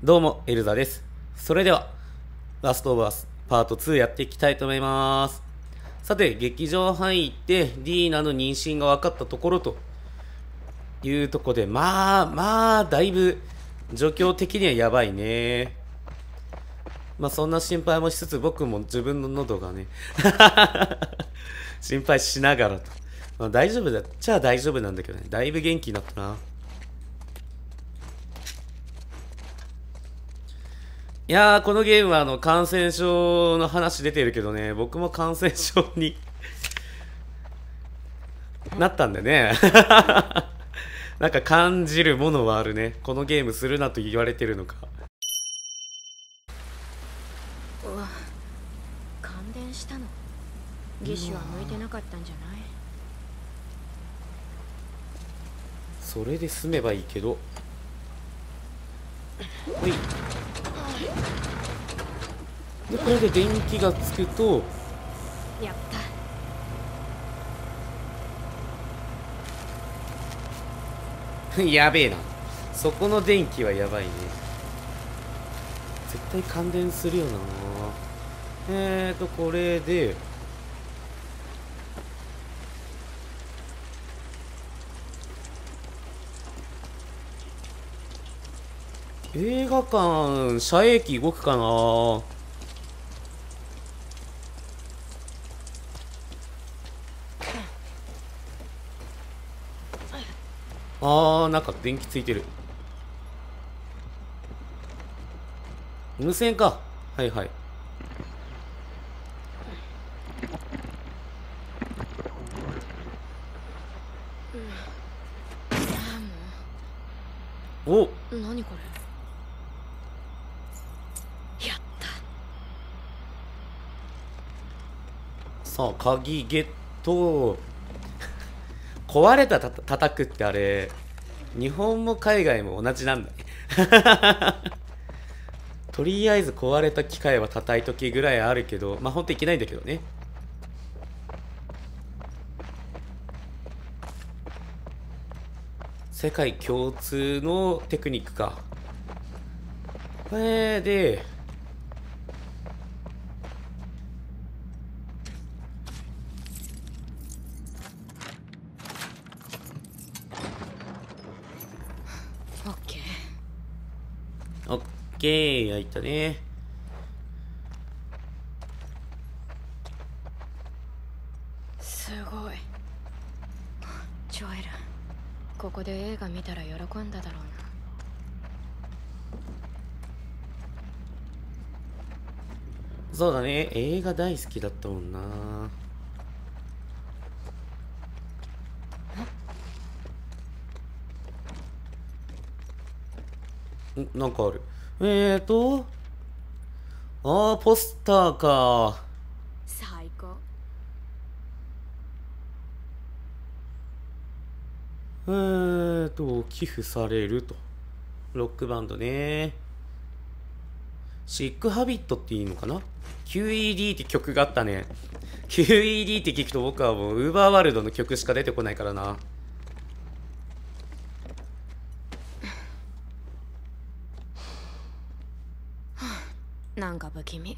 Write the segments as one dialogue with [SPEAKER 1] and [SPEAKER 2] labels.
[SPEAKER 1] どうも、エルザです。それでは、ラストオブアスパート2やっていきたいと思います。さて、劇場入って、ディーナの妊娠が分かったところというところで、だいぶ状況的にはやばいね。そんな心配もしつつ、僕も自分の喉がね、心配しながらと。大丈夫だっちゃ大丈夫なんだけどね。だいぶ元気になったな。いやー、このゲームは感染症の話出てるけどね、僕も感染症になったんでね。なんか感じるものはあるね。このゲームするなと言われてるのか。
[SPEAKER 2] うわ、感電したの。義手は向いてなかったんじゃない？
[SPEAKER 1] それで済めばいいけど。ほい。で、これで電気がつくと、
[SPEAKER 2] やった。
[SPEAKER 1] やべえな。そこの電気はやばいね。絶対感電するよな。これで、映画館、遮影機動くかな。なんか電気ついてる。無線か。はいはい。お、
[SPEAKER 2] 何これ。やった。
[SPEAKER 1] さあ鍵ゲット。壊れた叩くってあれ、日本も海外も同じなんだね。とりあえず壊れた機械は叩いときぐらいあるけど、ほんといけないんだけどね。世界共通のテクニックか。で、
[SPEAKER 2] オッケー。
[SPEAKER 1] オッケー、焼いたね。
[SPEAKER 2] すごい。ジョエル、ここで映画見たら喜んだだろうな。
[SPEAKER 1] そうだね、映画大好きだったもんな。なんかある。ポスターか。
[SPEAKER 2] 最高。
[SPEAKER 1] 寄付されると。ロックバンドね。シックハビットっていいのかな？ QED って曲があったね。QED って聞くと僕はもうウーバーワールドの曲しか出てこないからな。
[SPEAKER 2] なんか不気味。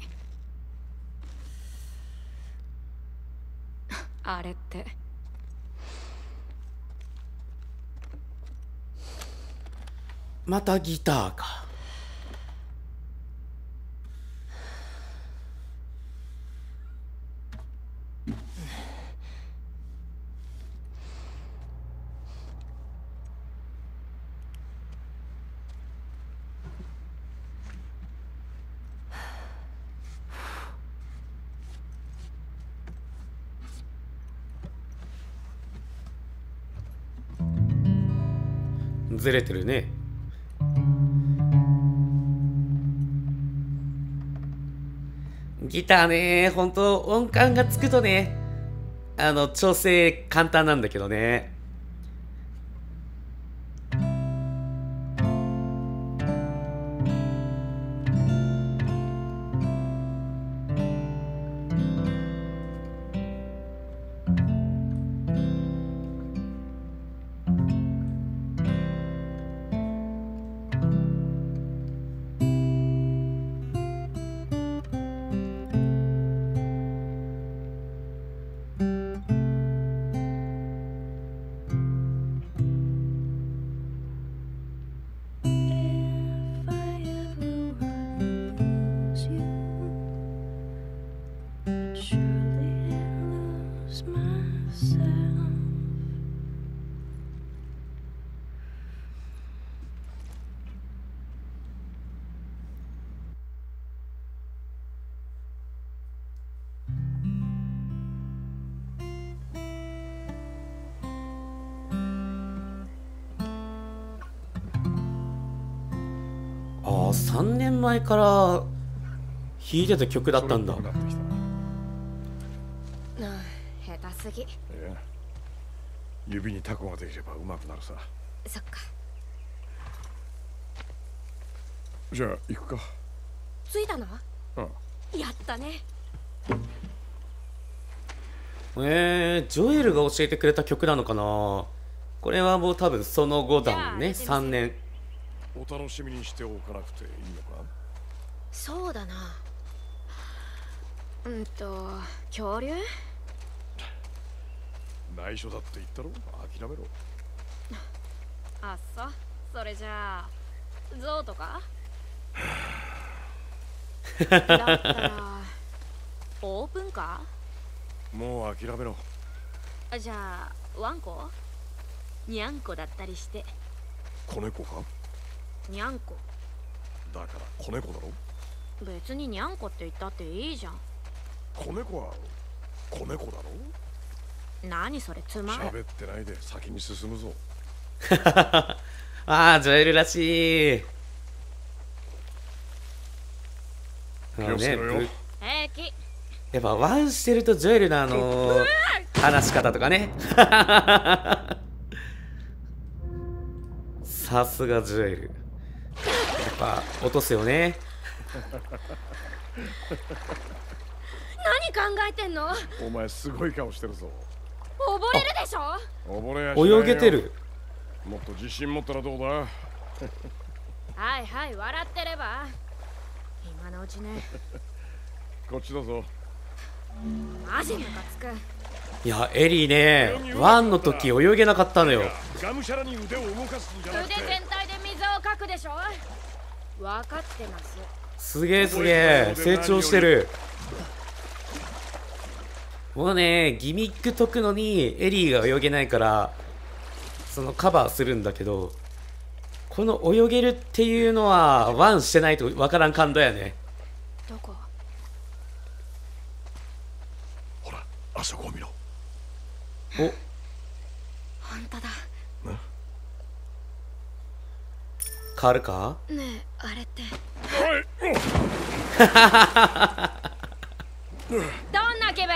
[SPEAKER 2] あれって。
[SPEAKER 1] またギターか。ずれてるね。ギターね、ほんと音感がつくとね、調整簡単なんだけどね。 ああ、3年前から弾いてた曲だったんだ。
[SPEAKER 3] それっぽくなってきたな。
[SPEAKER 2] 下手すぎ。
[SPEAKER 3] いや、指にタコができれば上手くなるさ。
[SPEAKER 2] そっか。
[SPEAKER 3] じゃあ行くか。
[SPEAKER 2] 着いたの？
[SPEAKER 3] うん。
[SPEAKER 2] やったね。
[SPEAKER 1] ジョエルが教えてくれた曲なのかな。これはもう多分その後だもんね。3年。
[SPEAKER 3] お楽しみにしておかなくていいのか。
[SPEAKER 2] そうだな。恐竜？
[SPEAKER 3] 内緒だって言ったろ。諦めろ。
[SPEAKER 2] あっそ。それじゃあゾウとか？だったらオープンカ
[SPEAKER 3] もう諦めろ。
[SPEAKER 2] ー？じゃあワンコ？ニャンコだったりして。
[SPEAKER 3] 子猫か。
[SPEAKER 2] ニャンコ。
[SPEAKER 3] だから子猫だろ。
[SPEAKER 2] 別にニャンコって言ったっていいじゃん。
[SPEAKER 3] 子猫は子猫だろ。
[SPEAKER 2] 何それつまん。
[SPEAKER 3] 喋ってないで先に進むぞ。
[SPEAKER 1] ああ、ジョエルらしい。
[SPEAKER 3] 気をつけろよ。
[SPEAKER 2] 平気。
[SPEAKER 1] やっぱワンしてるとジョエルの話し方とかね。さすがジョエル。やっぱ落とすよね。
[SPEAKER 2] 何考えてんの？
[SPEAKER 3] お前すごい顔してるぞ。
[SPEAKER 2] 溺れるでしょ？
[SPEAKER 3] 溺れやしないよ。
[SPEAKER 1] 泳げてる。
[SPEAKER 3] もっと自信持ったらどうだ。
[SPEAKER 2] はいはい、笑ってれば今のうちね。
[SPEAKER 3] こっちだぞ。
[SPEAKER 2] マジムカつく。
[SPEAKER 1] いや、エリーね、ワンの時泳げなかったのよ。
[SPEAKER 3] がむしゃらに腕を動かすんじゃなくて。
[SPEAKER 2] 腕全体で水をかくでしょ。分かってます。
[SPEAKER 1] すげえすげえ、成長してる。もうね、ギミック解くのにエリーが泳げないからそのカバーするんだけど、この泳げるっていうのはワンしてないとわからん感動やね。
[SPEAKER 2] どこ？
[SPEAKER 3] ほら、あそこを見ろ。
[SPEAKER 1] お、
[SPEAKER 2] 本当だ。
[SPEAKER 1] 変わるか？
[SPEAKER 2] ねえ、あれって
[SPEAKER 3] おい。
[SPEAKER 2] どんな気分？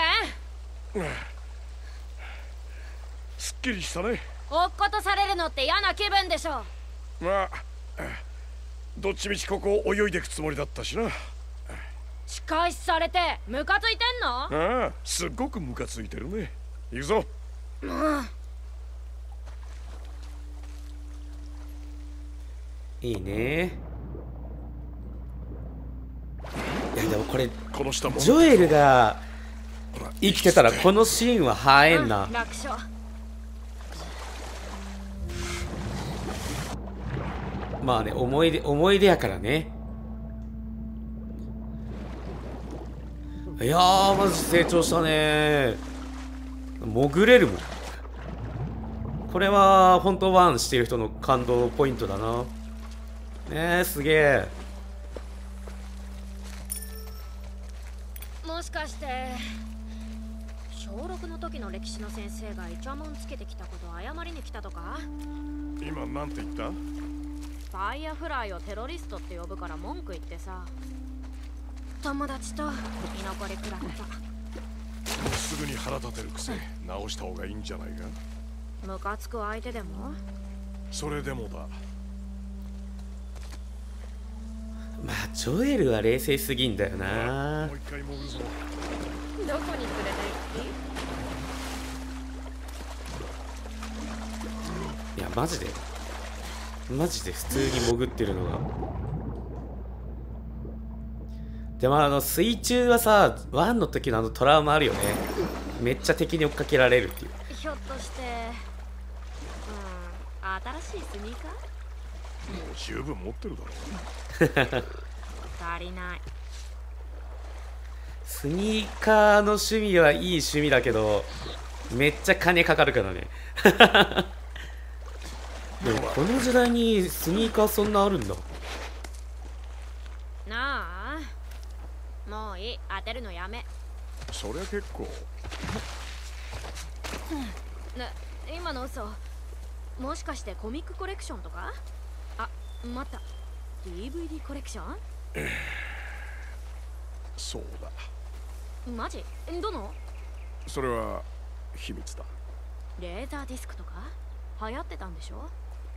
[SPEAKER 3] すっきりしたね。
[SPEAKER 2] 落っことされるのって嫌な気分でしょ。
[SPEAKER 3] まあどっちみちここを泳いでいくつもりだったしな。
[SPEAKER 2] 仕返しされてムカついてんの？
[SPEAKER 3] ああ、すっごくムカついてるね。行くぞ。
[SPEAKER 1] いいね。いやでもこれ
[SPEAKER 3] この下も
[SPEAKER 1] ジョエルが生きてたらこのシーンは映えんな。
[SPEAKER 2] 楽勝。
[SPEAKER 1] まあね、思い出やからね。いやー、マジ成長したね。潜れるもん。これは本当ワンしてる人の感動ポイントだな。ねえ、すげえ。
[SPEAKER 2] もしかして小6の時の歴史の先生がイチャモンつけてきたことを謝りに来たとか？
[SPEAKER 3] 今なんて言った？
[SPEAKER 2] ファイヤーフライをテロリストって呼ぶから文句言ってさ、友達と居残り食らった。
[SPEAKER 3] すぐに腹立てるくせ直した方がいいんじゃないか。
[SPEAKER 2] ムカつく相手でも？
[SPEAKER 3] それでもだ。
[SPEAKER 1] まあジョエルは冷静すぎんだよな。
[SPEAKER 3] もう一回潜るぞ。
[SPEAKER 2] どこに連れて行く気？
[SPEAKER 1] いやマジで普通に潜ってるのが。でも水中はさ、ワンの時のトラウマあるよね。めっちゃ敵に追っかけられるっていう。
[SPEAKER 2] ひょっとして新しいスニーカー？
[SPEAKER 3] もう十分持ってるだろ。
[SPEAKER 2] 足りない。
[SPEAKER 1] スニーカーの趣味はいい趣味だけどめっちゃ金かかるからね。でもこの時代にスニーカーそんなあるんだ。
[SPEAKER 2] なあ、もういい。当てるのやめ。
[SPEAKER 3] そりゃ結構。
[SPEAKER 2] 今の嘘もしかしてコミックコレクションとか？あ、待った。 DVD コレクション？
[SPEAKER 3] そうだ。
[SPEAKER 2] マジ？どの？
[SPEAKER 3] それは秘密だ。
[SPEAKER 2] レーザーディスクとか流行ってたんでしょ？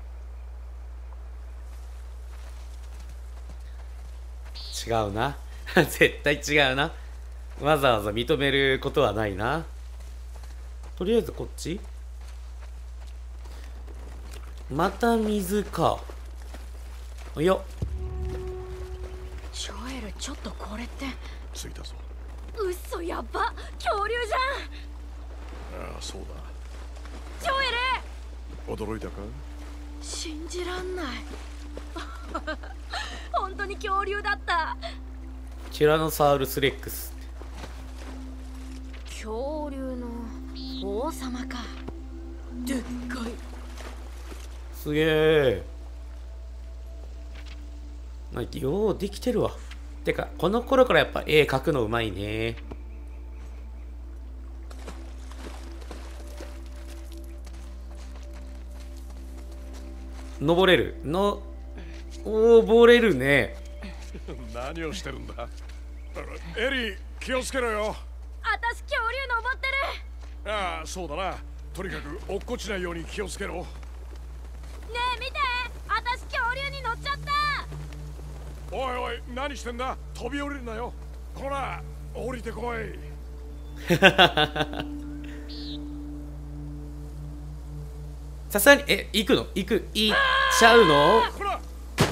[SPEAKER 1] 違うな。絶対違うな。わざわざ認めることはないな。とりあえずこっち。また水か。いや。
[SPEAKER 2] ジョエル、ちょっとこれって。
[SPEAKER 3] 着いたぞ。
[SPEAKER 2] うっそ、やば、恐竜じゃん。
[SPEAKER 3] ああ、そうだ。
[SPEAKER 2] ジョエル、
[SPEAKER 3] 驚いたか？
[SPEAKER 2] 信じらんない。本当に恐竜だった。
[SPEAKER 1] ティラノサウルスレックス。
[SPEAKER 2] 恐竜の王様か。でっかい。
[SPEAKER 1] すげえ。ようできてるわ。てかこの頃からやっぱ絵描くのうまいね。登れるの。登れるね。
[SPEAKER 3] 何をしてるんだ。エリー、気をつけろよ。
[SPEAKER 2] あたし恐竜登ってる。
[SPEAKER 3] ああ、そうだな。とにかく落っこちないように気をつけろ。
[SPEAKER 2] ねえ見て、あたし恐竜に乗っちゃった。
[SPEAKER 3] おいおい、何してんだ。飛び降りるなよ。こら、降りてこい。
[SPEAKER 1] さすがに行くの？行っちゃうの？
[SPEAKER 3] こら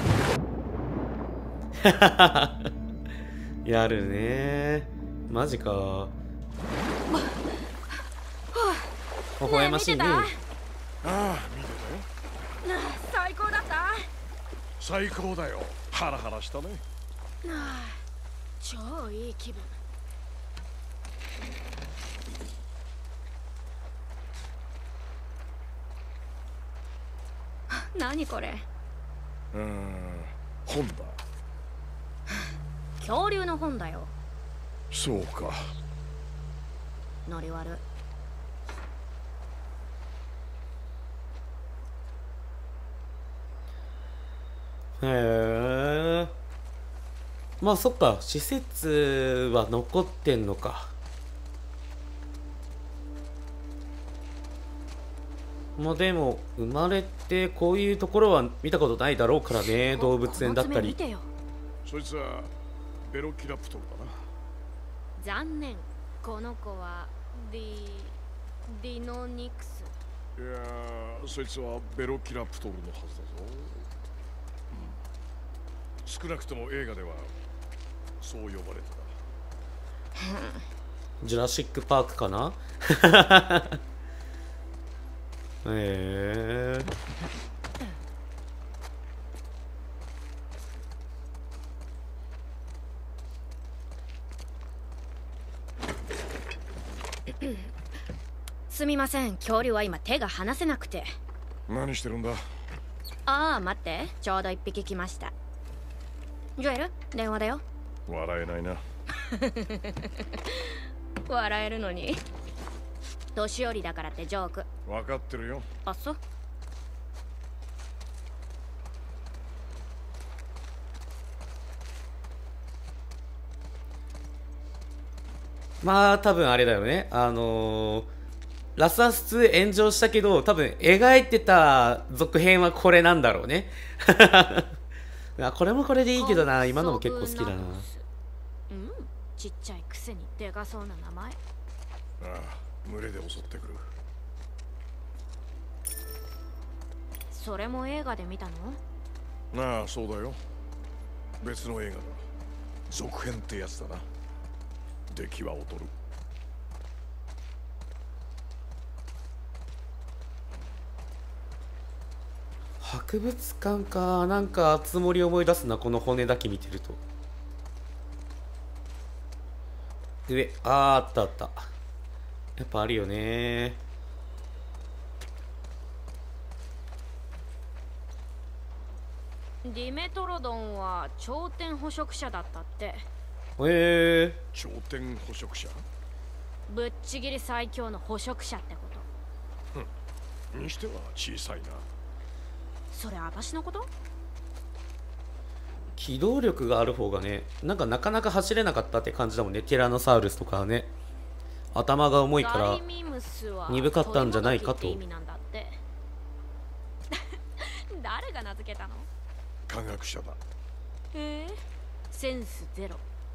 [SPEAKER 1] やるね。マジか。微笑ましいね。
[SPEAKER 3] ああ、見てたよ。
[SPEAKER 2] 最高だった。
[SPEAKER 3] 最高だよ。ハラハラしたね。
[SPEAKER 2] 超いい気分。何これ？
[SPEAKER 3] 本だ。
[SPEAKER 2] 恐竜の本だよ。
[SPEAKER 3] そうか。
[SPEAKER 2] ノリ悪。
[SPEAKER 1] へえ。まあそっか、施設は残ってんのか。まあでも生まれてこういうところは見たことないだろうからね。動物園だったり。
[SPEAKER 3] そいつはベロキラプトルだな。
[SPEAKER 2] 残念、この子はディノニクス。
[SPEAKER 3] いやー、そいつはベロキラプトルのはずだぞ。少なくとも映画ではそう呼ばれてた。
[SPEAKER 1] ジュラシックパークかな。へえ。
[SPEAKER 2] すみません、恐竜は今手が離せなくて。
[SPEAKER 3] 何してるんだ。
[SPEAKER 2] ああ、待って、ちょうど一匹来ました。ジョエル、電話だよ。
[SPEAKER 3] 笑えないな。
[SPEAKER 2] 笑えるのに。年寄りだからってジョーク。
[SPEAKER 3] 分かってるよ。
[SPEAKER 2] あっそ。
[SPEAKER 1] まあ多分あれだよね。ラスアス2炎上したけど、多分描いてた続編はこれなんだろうね。これもこれでいいけどな。今のも結構好きだな。
[SPEAKER 2] うん、ちっちゃいくせにでかそうな名前。
[SPEAKER 3] ああ、群れで襲ってくる。
[SPEAKER 2] それも映画で見たの？
[SPEAKER 3] ああ、そうだよ。別の映画だ。続編ってやつだな。出来は劣る。
[SPEAKER 1] 博物館か。なんかつもり思い出すな、この骨だけ見てると。上、あったあった。やっぱあるよね。
[SPEAKER 2] ディメトロドンは頂点捕食者だったって。
[SPEAKER 3] 頂点捕食者？
[SPEAKER 2] ぶっちぎり最強の捕食者ってこと。
[SPEAKER 3] にしては小さいな。
[SPEAKER 2] それ私のこと？
[SPEAKER 1] 機動力がある方がね、なんかなかなか走れなかったって感じだもんね。ティラノサウルスとかはね、頭が重いから鈍かったんじゃないかと。
[SPEAKER 2] 誰が名付けたの？
[SPEAKER 3] 科学者だ。
[SPEAKER 2] センスゼロ。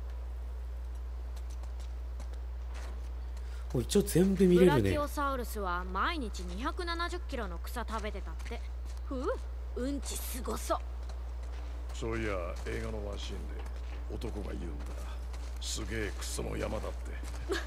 [SPEAKER 1] 一応全部見れるね。
[SPEAKER 2] ブラキオサウルスは毎日270キロの草食べてたって。うんちすごそう。
[SPEAKER 3] そういや映画のワンシーンで男が言うんだ。すげえクソの山だって。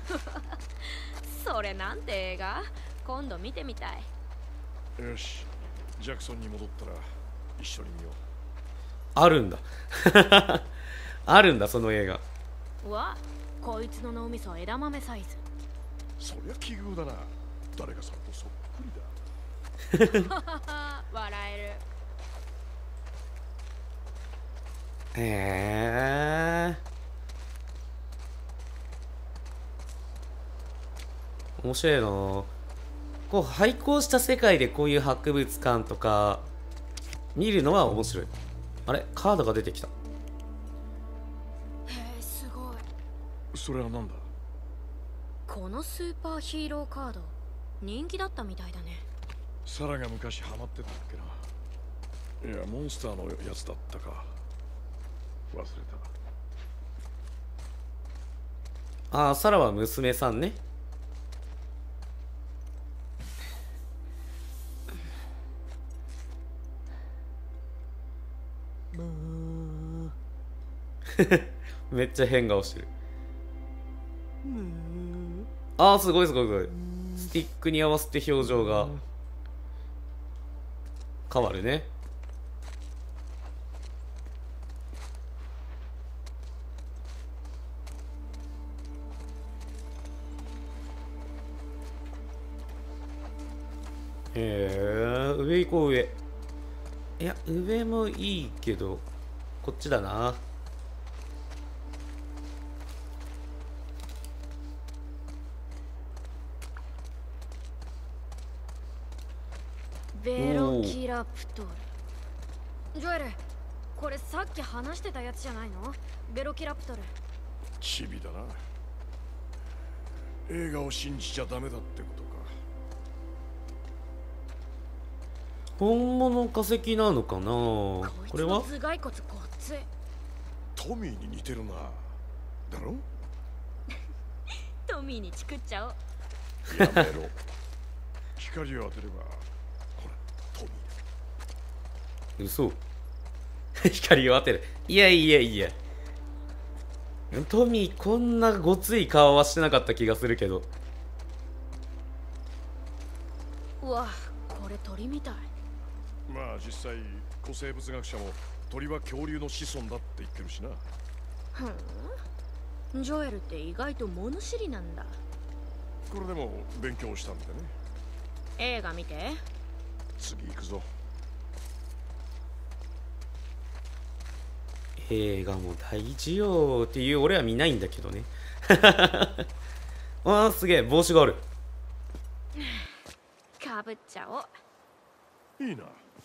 [SPEAKER 2] それなんて映画？今度見てみたい。
[SPEAKER 3] よし、ジャクソンに戻ったら一緒に見よう。
[SPEAKER 1] あるんだ。あるんだ、その映画。
[SPEAKER 2] こいつの脳みそ枝豆サイズ。
[SPEAKER 3] そりゃ奇遇だな。誰がさんとそっくりだ。
[SPEAKER 2] 笑える。
[SPEAKER 1] 面白いな。こう廃校した世界でこういう博物館とか見るのは面白い。あれ、カードが出てきた。
[SPEAKER 2] すごい。
[SPEAKER 3] それはなんだ？
[SPEAKER 2] このスーパーヒーローカード人気だったみたいだね。
[SPEAKER 3] サラが昔ハマってたっけな。いや、モンスターのやつだったか忘れた。
[SPEAKER 1] サラは娘さんね。めっちゃ変顔してる。すごいすごいすごい。スティックに合わせて表情が変わるね。上行こう。上。いや、上もいいけどこっちだな。
[SPEAKER 2] ベロキラプトル。ジョエル、これさっき話してたやつじゃないの？ベロキラプトル。
[SPEAKER 3] チビだな。映画を信じちゃダメだってことか。
[SPEAKER 1] 本物化石なのかな。これは
[SPEAKER 2] 頭蓋骨ごっつい。
[SPEAKER 3] トミーに似てるな。だろ？
[SPEAKER 2] トミーにチクっちゃおう。
[SPEAKER 3] やめろ。光を当てればほらトミー。
[SPEAKER 1] 嘘。光を当てる。いやいやいや、トミーこんなごつい顔はしてなかった気がするけど。
[SPEAKER 2] うわ、これ鳥みたい。
[SPEAKER 3] まあ実際古生物学者も鳥は恐竜の子孫だって言ってるしな。
[SPEAKER 2] ジョエルって意外と物知りなんだ。
[SPEAKER 3] これでも勉強したんでね。
[SPEAKER 2] 映画見て。
[SPEAKER 3] 次行くぞ。
[SPEAKER 1] 映画も大事よっていう俺は見ないんだけどね。すげえ帽子がある。
[SPEAKER 2] かぶっちゃおう。
[SPEAKER 3] いいな。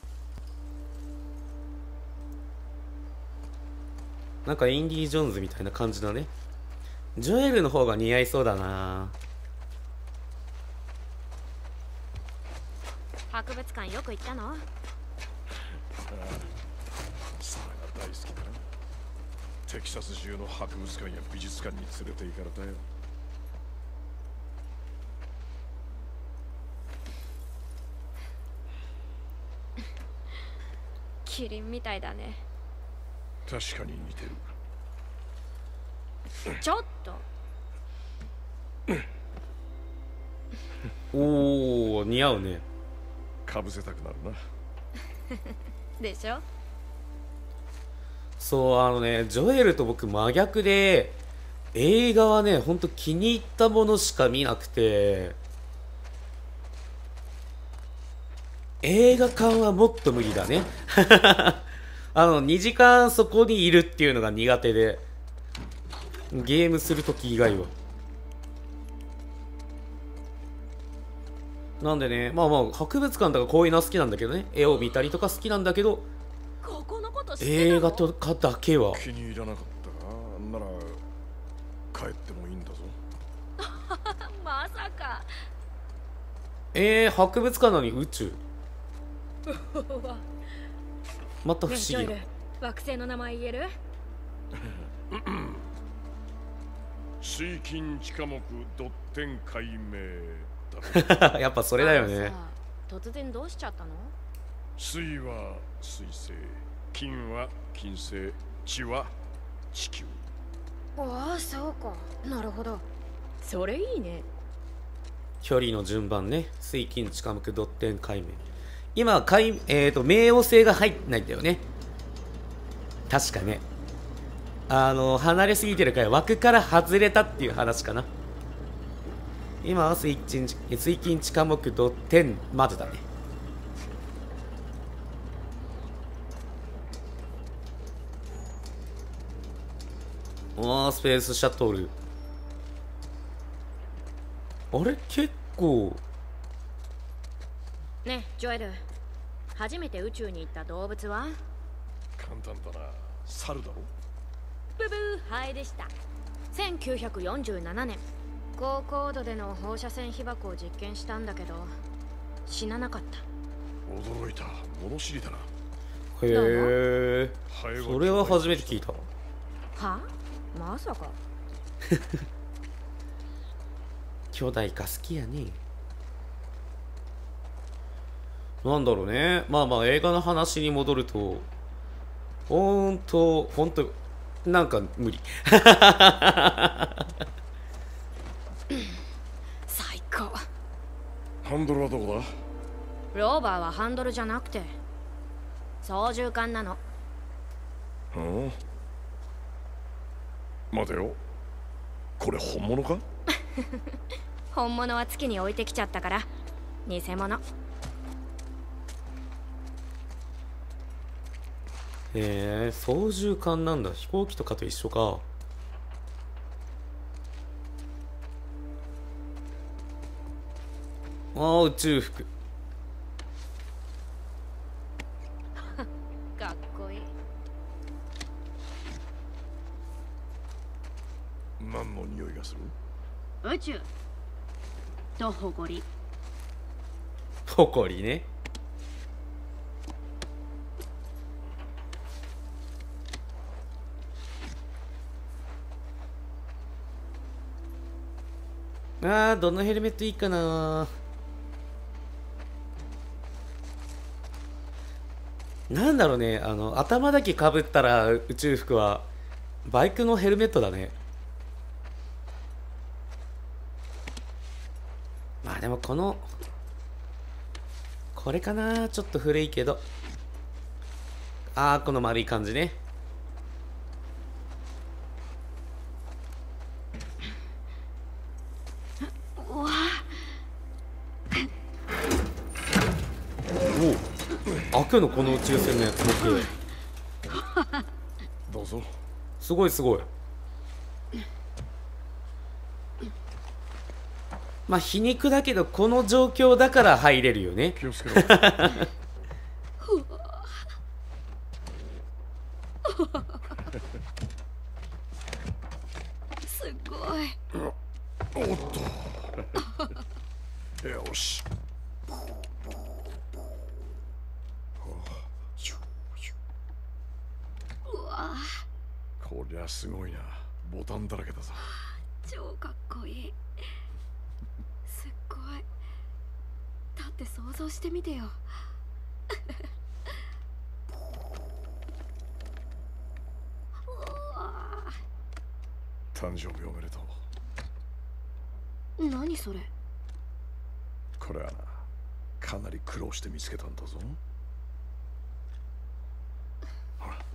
[SPEAKER 1] なんかインディ・ジョーンズみたいな感じだね。ジョエルの方が似合いそうだな。
[SPEAKER 2] 博物館よく行ったの？
[SPEAKER 3] サラが大好きだな。テキサス中の博物館や美術館に連れて行かれたよ。
[SPEAKER 2] キリンみたいだね。
[SPEAKER 3] 確かに似てる。
[SPEAKER 2] ちょっと。
[SPEAKER 1] おお、似合うね。
[SPEAKER 3] かぶせたくなるな。
[SPEAKER 2] でしょ。
[SPEAKER 1] そう、ジョエルと僕真逆で、映画はねほんと気に入ったものしか見なくて、映画館はもっと無理だね。2時間そこにいるっていうのが苦手で、ゲームするとき以外は。なんでね、まあ博物館とかこういうのは好きなんだけどね、絵を見たりとか好きなんだけど、
[SPEAKER 2] ここのこととして
[SPEAKER 1] 映画とかだけは。
[SPEAKER 3] 気に入らなかったか。なら帰ってもいいんだぞ。
[SPEAKER 2] まさか。
[SPEAKER 1] 博物館なのに宇宙。また不思議な。
[SPEAKER 2] 惑星の名前言える？
[SPEAKER 3] 水金地下木ドッテン解明だ。
[SPEAKER 1] やっぱそれだよね。
[SPEAKER 2] さあ突然どうしちゃったの？
[SPEAKER 3] 水は水星、金は金星、地は地球。
[SPEAKER 2] ああ、そうか。なるほど。それいいね。
[SPEAKER 1] 距離の順番ね。水金地下木ドッテン解明。今冥王星が入ってないんだよね。確かね。離れすぎてるから枠から外れたっていう話かな。今は水金地下木ドッテンまでだね。スペースシャトル。あれ結構。
[SPEAKER 2] ねえジョエル、初めて宇宙に行った動物は？
[SPEAKER 3] 簡単だな。猿だろ。
[SPEAKER 2] ブブー、ハエでした。1947年高高度での放射線被曝を実験したんだけど死ななかった。
[SPEAKER 3] 驚いた。物知りだな。
[SPEAKER 1] へえ。
[SPEAKER 3] ハエは
[SPEAKER 1] それは初めて聞いた。
[SPEAKER 2] は？まさか。
[SPEAKER 1] 兄弟が好きやね。なんだろうね。まあまあ映画の話に戻ると、ほんとなんか無理。
[SPEAKER 2] 最高。
[SPEAKER 3] ハンドルはどこだ？
[SPEAKER 2] ローバーはハンドルじゃなくて操縦桿なの。
[SPEAKER 3] うん。待てよ。これ本物か？
[SPEAKER 2] 本物は月に置いてきちゃったから偽物。
[SPEAKER 1] 操縦桿なんだ。飛行機とかと一緒か。宇宙服。
[SPEAKER 2] かっこいい。
[SPEAKER 3] 何の匂いがする？
[SPEAKER 2] 宇宙と誇り。
[SPEAKER 1] 誇りね。どのヘルメットいいかな。なんだろうね。頭だけかぶったら宇宙服はバイクのヘルメットだね。まあでもこれかな。ちょっと古いけど。この丸い感じね。開くのこの宇宙船のやつ。
[SPEAKER 3] どうぞ。
[SPEAKER 1] すごいすごい。まあ皮肉だけどこの状況だから入れるよね。
[SPEAKER 3] 気をつけろ。
[SPEAKER 2] すごい。
[SPEAKER 3] おっと。よし。こりゃすごいな。ボタンだらけだぞ。
[SPEAKER 2] 超かっこいい。すっごい。だって想像してみてよ。
[SPEAKER 3] 誕生日おめでと
[SPEAKER 2] う。何それ？
[SPEAKER 3] これはな、かなり苦労して見つけたんだぞ。ほら。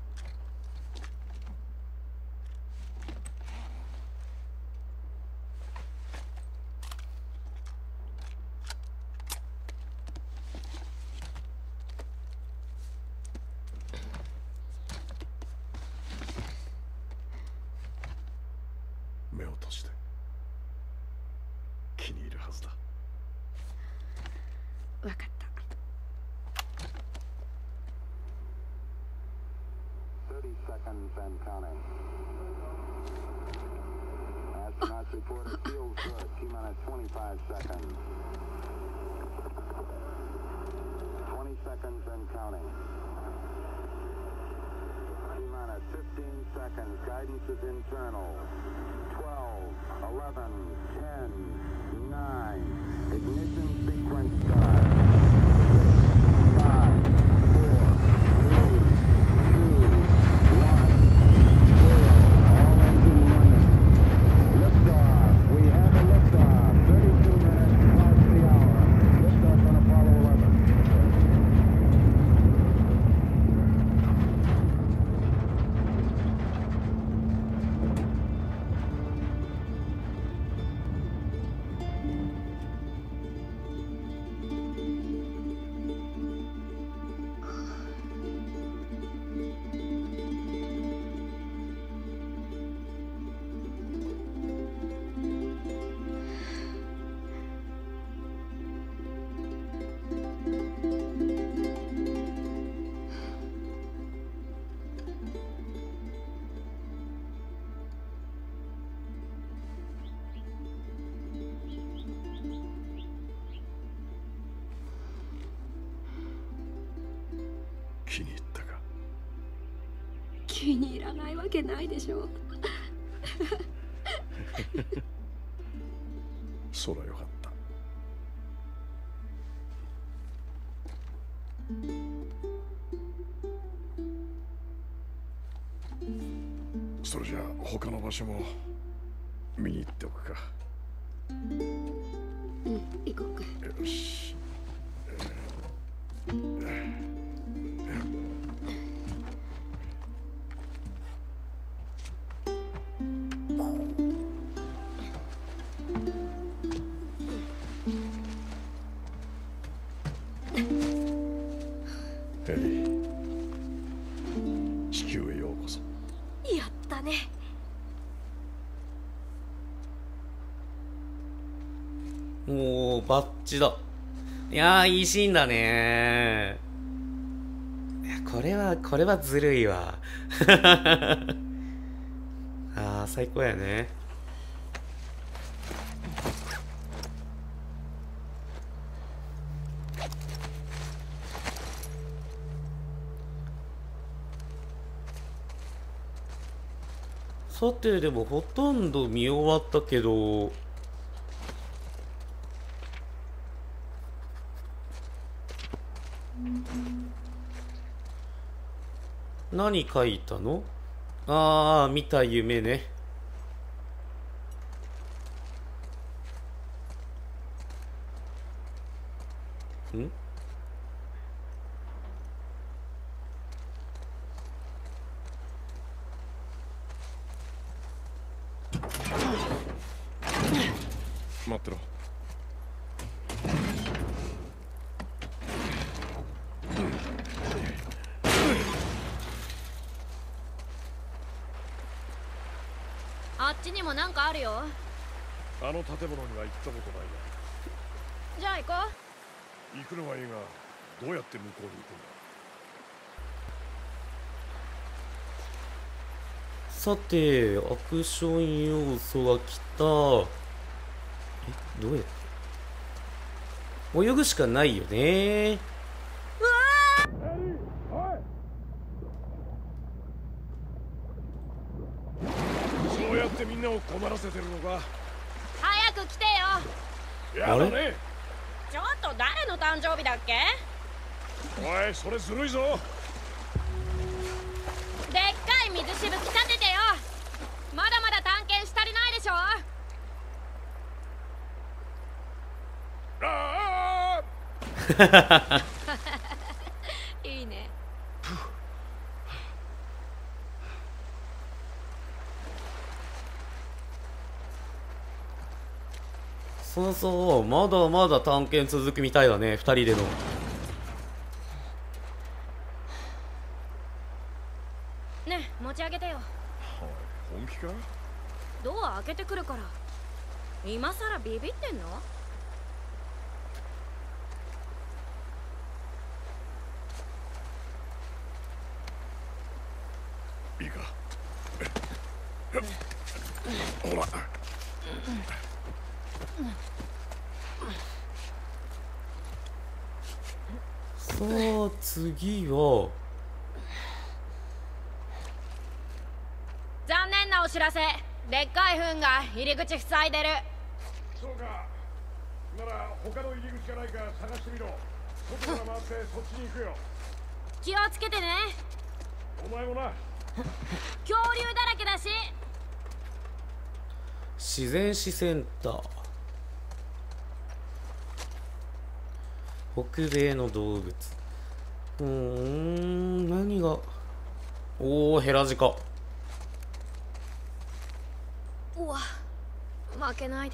[SPEAKER 3] 目を閉じて。気に入るはずだ。
[SPEAKER 2] わかった。
[SPEAKER 4] seconds and counting. Astronauts reported feels good. T-minus 25 seconds. 20 seconds and counting. T-minus 15 seconds. Guidance is internal. 12, 11, 10, 9. Ignition sequence start. 5, 4, 3, 2, 1, 0. All engine running. Liftoff. We have a liftoff. 32 minutes past the hour. Liftoff on Apollo 11.
[SPEAKER 3] 気に入ったか。
[SPEAKER 5] 気に入らないわけないでしょ。
[SPEAKER 3] そらよかった。それじゃあ他の場所も見に行っておくか。
[SPEAKER 5] うん、行こうか。
[SPEAKER 3] よし。ヘリ、地球へようこそ。
[SPEAKER 5] やったね。
[SPEAKER 1] おー、バッチだ。いやー、いいシーンだねー。いや、これはずるいわ。あー、最高やね。さて、でもほとんど見終わったけど、何書いたの？ああ、見た夢ね。ん？
[SPEAKER 3] 待ってろ。
[SPEAKER 2] あっちにもなんかあるよ。
[SPEAKER 3] あの建物には行ったことないが。
[SPEAKER 2] じゃあ行こ
[SPEAKER 3] 行くのはいいが、どうやって向こうに行くんだ。
[SPEAKER 1] さて、アクション要素が来た。どうやって泳ぐしかないよね。
[SPEAKER 3] そうやってみんなを困らせてるのか。
[SPEAKER 2] う。早く来てよ。
[SPEAKER 3] やだね。
[SPEAKER 2] ちょっと誰の誕生日だっけ？
[SPEAKER 3] おい、それずるいぞ。
[SPEAKER 2] でっかい水しぶき立ててよ。まだまだ探検し足りないでしょ。
[SPEAKER 3] ああ。
[SPEAKER 2] いいね。
[SPEAKER 1] そうそう、まだまだ探検続くみたいだね、二人での。
[SPEAKER 2] ねえ、持ち上げてよ。
[SPEAKER 3] 本気か？
[SPEAKER 2] ドア開けてくるから。今さらビビってんの？
[SPEAKER 3] いいか、 ほら。
[SPEAKER 1] さあ次は
[SPEAKER 2] 残念なお知らせ。でっかい糞が入り口塞いでる。
[SPEAKER 3] そうか。なら他の入り口がないか探してみろ。外から回ってそっちに行くよ。
[SPEAKER 2] 気をつけてね。
[SPEAKER 3] お前もな。
[SPEAKER 2] 恐竜だらけだし。
[SPEAKER 1] 自然史センター。北米の動物。何が。おお、ヘラジカ。
[SPEAKER 2] うわ、負けないで。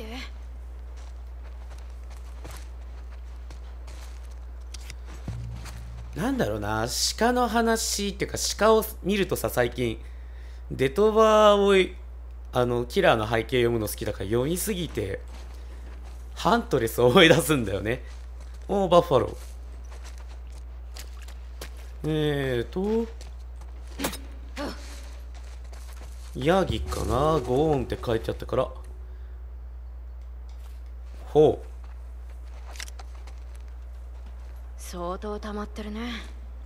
[SPEAKER 1] なんだろうな、鹿の話っていうか、鹿を見るとさ、最近デトバーをキラーの背景読むの好きだから読みすぎてハントレスを思い出すんだよね。おー、バッファロー。ヤギかな、ゴーンって書いてあったから。ほう、
[SPEAKER 2] 相当溜まってるね。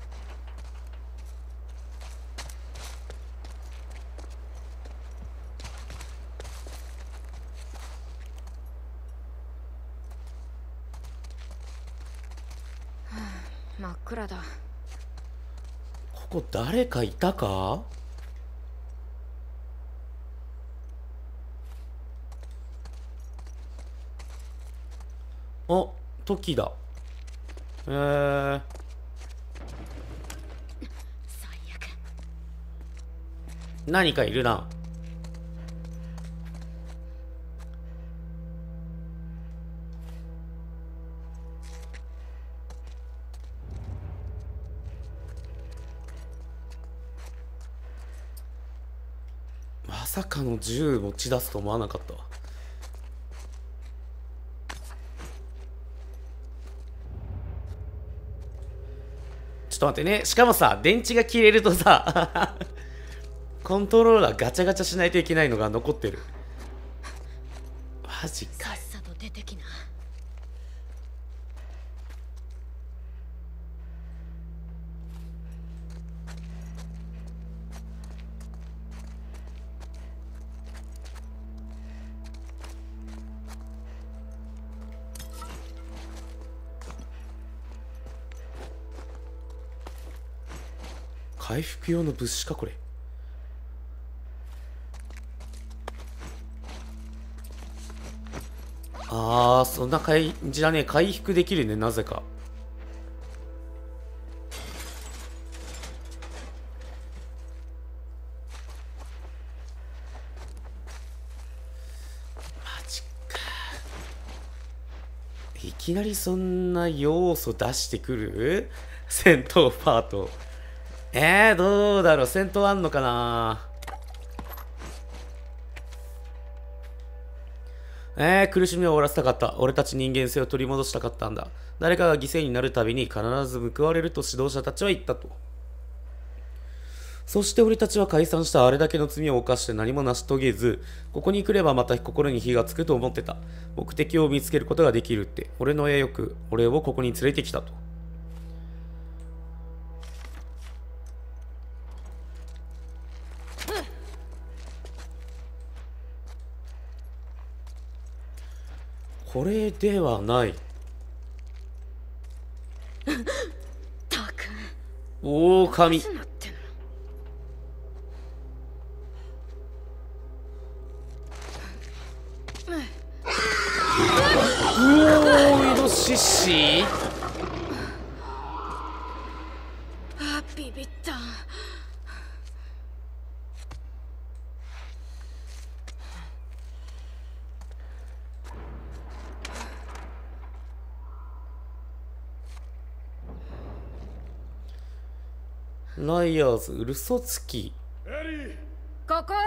[SPEAKER 2] 真っ暗だ。
[SPEAKER 1] ここ誰かいたか。あ、トキだ。
[SPEAKER 2] 最悪。
[SPEAKER 1] 何かいるな。まさかの銃持ち出すと思わなかったわ。ちょっと待ってね。しかもさ、電池が切れるとさコントローラーガチャガチャしないといけないのが残ってる。マジかよ。
[SPEAKER 2] さっさと出てきな。
[SPEAKER 1] 回復用の物資かこれ。あー、そんな感じだね。回復できるね、なぜか。マジか。いきなりそんな要素出してくる戦闘パート。どうだろう、戦闘あんのかな。苦しみを終わらせたかった。俺たち人間性を取り戻したかったんだ。誰かが犠牲になるたびに必ず報われると指導者たちは言ったと。そして俺たちは解散した。あれだけの罪を犯して何も成し遂げず、ここに来ればまた心に火がつくと思ってた。目的を見つけることができるって。俺のよく俺をここに連れてきたと。これではない。
[SPEAKER 2] たく
[SPEAKER 1] 狼。
[SPEAKER 2] んなってんの。
[SPEAKER 1] イノシシ。
[SPEAKER 2] ビビった。
[SPEAKER 1] ライアーズ、嘘つき。
[SPEAKER 3] エリー。
[SPEAKER 2] ここ。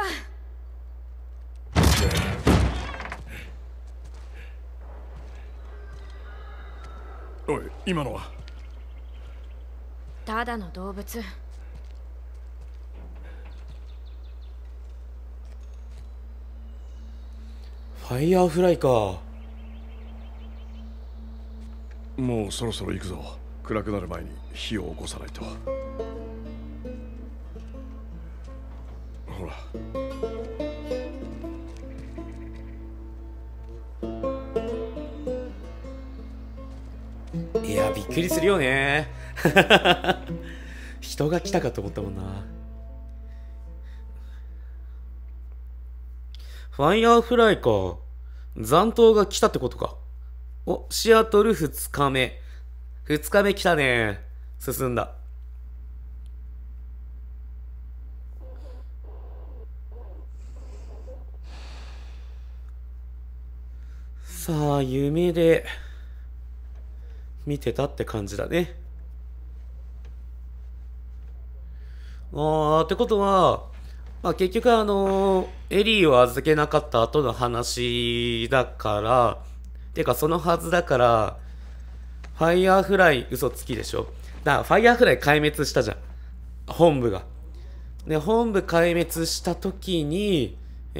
[SPEAKER 3] おい、今のは。
[SPEAKER 2] ただの動物。
[SPEAKER 1] ファイヤーフライか。
[SPEAKER 3] もうそろそろ行くぞ。暗くなる前に火を起こさないと。ほら。
[SPEAKER 1] いや、びっくりするよね。人が来たかと思ったもんな。ファイヤーフライか。残党が来たってことか。お、シアトル2日目。2日目来たね。進んだ。さあ、夢で見てたって感じだね。ってことは、まあ、結局エリーを預けなかった後の話だから、てかそのはずだから、ファイヤーフライ嘘つきでしょ。だからファイヤーフライ壊滅したじゃん。本部が。で、本部壊滅した時に、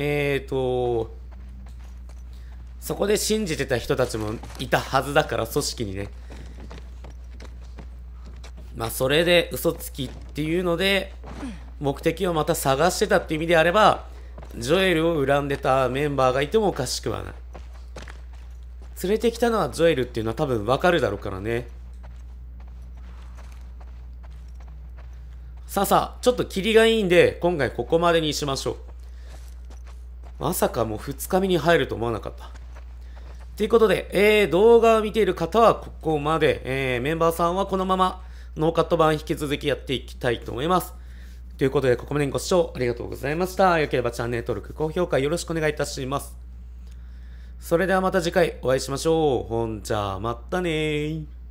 [SPEAKER 1] そこで信じてた人たちもいたはずだから、組織にね。まあ、それで嘘つきっていうので、目的をまた探してたっていう意味であれば、ジョエルを恨んでたメンバーがいてもおかしくはない。連れてきたのはジョエルっていうのは多分わかるだろうからね。さあ、ちょっとキリがいいんで、今回ここまでにしましょう。まさかもう2日目に入ると思わなかった。ということで、動画を見ている方はここまで、メンバーさんはこのままノーカット版引き続きやっていきたいと思います。ということで、ここまでご視聴ありがとうございました。よければチャンネル登録、高評価よろしくお願いいたします。それではまた次回お会いしましょう。ほんじゃ、またねー。